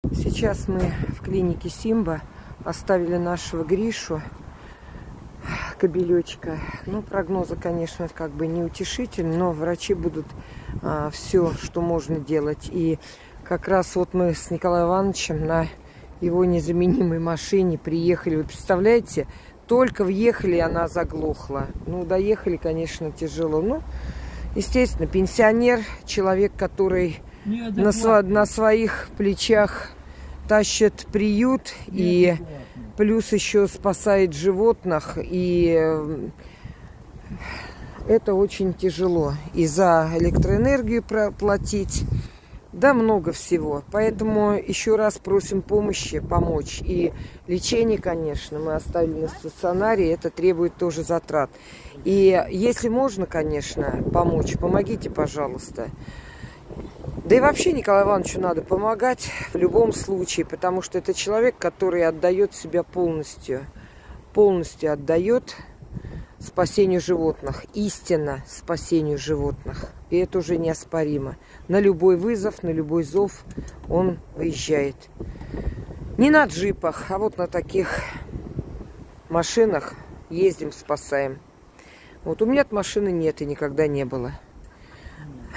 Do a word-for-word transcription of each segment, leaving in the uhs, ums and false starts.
Сейчас мы в клинике Симба оставили нашего Гришу, кобелечка. Ну, прогнозы, конечно, как бы неутешительны, но врачи будут а, все, что можно делать. И как раз вот мы с Николаем Ивановичем на его незаменимой машине приехали. Вы представляете, только въехали, и она заглохла. Ну, доехали, конечно, тяжело. Ну, естественно, пенсионер, человек, который на, сво на своих плечах тащит приют и плюс еще спасает животных. И это очень тяжело. И за электроэнергию платить. Да, много всего. Поэтому еще раз просим помощи, помочь. И лечение, конечно, мы оставили на стационаре. Это требует тоже затрат. И если можно, конечно, помочь, помогите, пожалуйста. Да и вообще Николаю Ивановичу надо помогать в любом случае, потому что это человек, который отдает себя полностью, полностью отдает спасению животных, истинно спасению животных. И это уже неоспоримо. На любой вызов, на любой зов он выезжает. Не на джипах, а вот на таких машинах ездим, спасаем. Вот у меня от машины нет и никогда не было.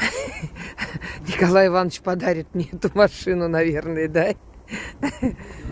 Николай Иванович подарит мне эту машину, наверное, да?